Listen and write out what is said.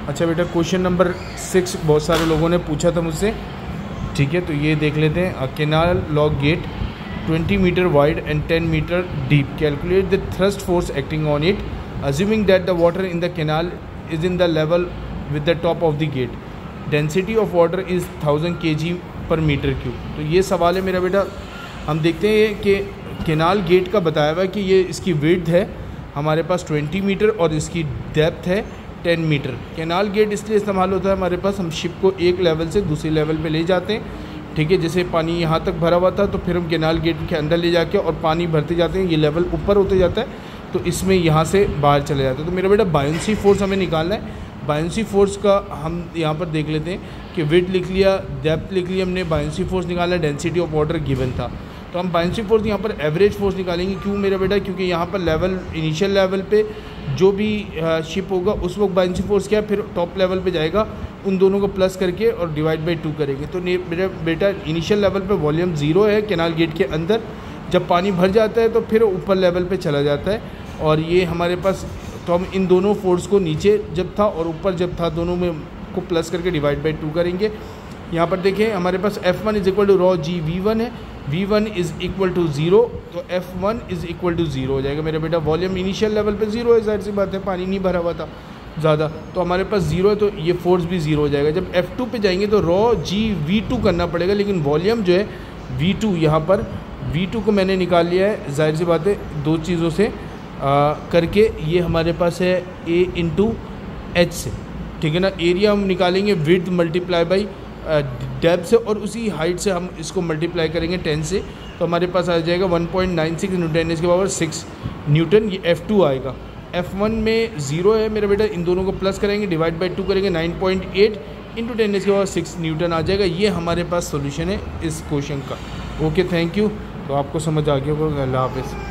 अच्छा बेटा, question number 6 बहुत सारे लोगों ने पूछा था मुझसे, ठीक है, तो ये देख लेते हैं। A canal lock gate 20 metre wide and 10 metre deep, calculate the thrust force acting on it, assuming that the water in the canal is in the level with the top of the gate, density of water is 1000 kg per metre cube. तो ये सवाल है मेरा बेटा। हम देखते हैं कि कैनाल गेट का बताया हुआ है कि ये इसकी विड्थ है हमारे पास 20 मीटर और इसकी डेप्थ है 10 मीटर। कैनाल गेट इसलिए इस्तेमाल होता है हमारे पास, हम शिप को एक लेवल से दूसरे लेवल पे ले जाते हैं, ठीक है। जैसे पानी यहाँ तक भरा हुआ था तो फिर हम कैनाल गेट के अंदर ले जाके और पानी भरते जाते हैं, ये लेवल ऊपर होते जाता है तो इसमें यहाँ से बाहर चले जाते हैं। तो मेरा बेटा बायोंसी फोर्स हमें निकालना है। बायोंसी फोर्स का हम यहाँ पर देख लेते हैं कि विड्थ लिख लिया, डेप्थ लिख लिया हमने, बायोंसी फोर्स निकालना है, डेंसिटी ऑफ वाटर गिवन था। तो हम बायोंसी फोर्स यहाँ पर एवरेज फोर्स निकालेंगे। क्यों मेरा बेटा? क्योंकि यहाँ पर लेवल इनिशियल लेवल पे जो भी शिप होगा उस वक्त बायोंसी फोर्स क्या है, फिर टॉप लेवल पे जाएगा, उन दोनों को प्लस करके और डिवाइड बाई 2 करेंगे। तो मेरा बेटा इनिशियल लेवल पे वॉल्यूम 0 है कैनाल गेट के अंदर, जब पानी भर जाता है तो फिर ऊपर लेवल पे चला जाता है। और ये हमारे पास, तो हम इन दोनों फोर्स को नीचे जब था और ऊपर जब था दोनों में को प्लस करके डिवाइड बाई 2 करेंगे। यहाँ पर देखें हमारे पास F1 is equal to rho g V1 है, V1 इज़ इक्वल टू 0, तो F1 इज़ इक्वल टू 0 हो जाएगा मेरा बेटा। वॉल्यूम इनिशियल लेवल पे 0 है, जाहिर सी बात है, पानी नहीं भरा हुआ था ज़्यादा, तो हमारे पास 0 है, तो ये फोर्स भी 0 हो जाएगा। जब F2 पे जाएंगे तो रॉ जी V2 करना पड़ेगा, लेकिन वॉल्यूम जो है V2, यहाँ पर V2 को मैंने निकाल लिया है, जाहिर सी बात है, दो चीज़ों से करके ये हमारे पास है A इंटू H से, ठीक है ना। एरिया हम निकालेंगे विड्थ मल्टीप्लाई बाई डेप्थ से और उसी हाइट से हम इसको मल्टीप्लाई करेंगे 10 से, तो हमारे पास आ जाएगा 1.96 न्यूटन इसके पावर 6 न्यूटन। ये F2 आएगा। F1 में 0 है मेरा बेटा, इन दोनों को प्लस करेंगे, डिवाइड बाई 2 करेंगे, 9.8 इंटू 10 इसके पावर 6 न्यूटन आ जाएगा। ये हमारे पास सोल्यूशन है इस क्वेश्चन का। Okay, thank you. तो आपको समझ आ गया होगा। अल्लाह हाफ़िज़।